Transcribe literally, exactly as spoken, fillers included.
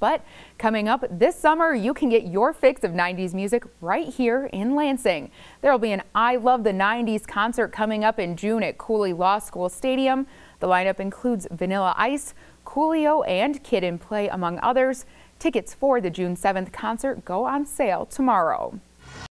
But coming up this summer, you can get your fix of nineties music right here in Lansing. There will be an I Love the nineties concert coming up in June at Cooley Law School Stadium. The lineup includes Vanilla Ice, Coolio, and Kid and Play, among others. Tickets for the June seventh concert go on sale tomorrow.